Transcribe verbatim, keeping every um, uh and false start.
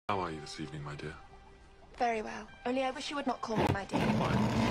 How are you this evening, my dear? Very well. Only I wish you would not call me my dear. Why?